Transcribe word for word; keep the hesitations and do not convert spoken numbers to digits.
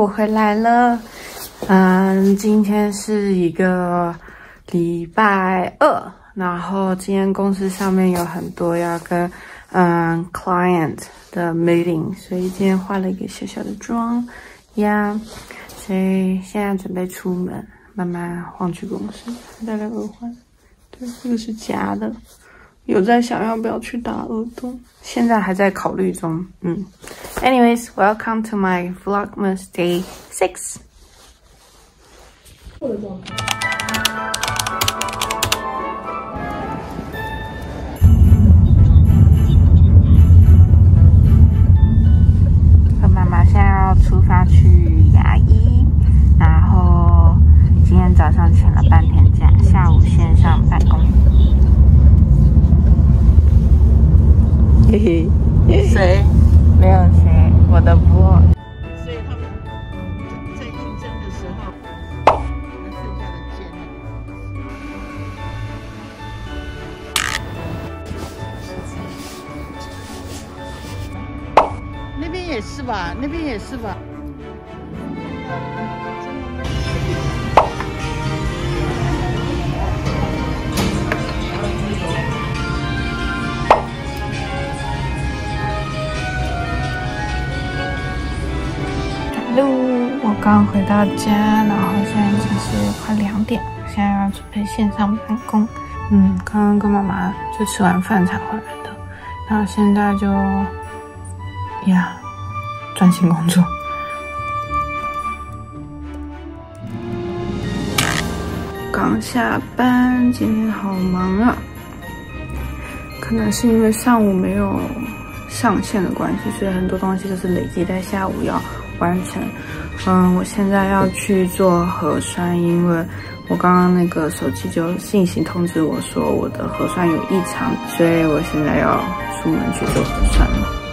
我回来了。嗯，今天是一个礼拜二，然后今天公司上面有很多要跟嗯 client 的 meeting， 所以今天化了一个小小的妆呀， yeah, 所以现在准备出门，慢慢晃去公司。戴了耳环，对，这个是假的。有在想要不要去打耳洞，现在还在考虑中。嗯 ，anyways, welcome to my Vlogmas Day Six。和妈妈现在要出发去牙医，然后今天早上请了半天假，下午线上办公。嘿嘿，谁？没有谁，我的vlog。所以他们在应征的时候，那剩下的尖。那边也是吧？那边也是吧？Hello， 我刚回到家，然后现在已经是快两点，现在要准备线上办公。嗯，刚刚跟妈妈就吃完饭才回来的，然后现在就呀专心工作。刚下班，今天好忙啊，可能是因为上午没有上线的关系，所以很多东西都是累积在下午要完成。嗯，我现在要去做核酸，因为我刚刚那个手机就信息通知我说我的核酸有异常，所以我现在要出门去做核酸了。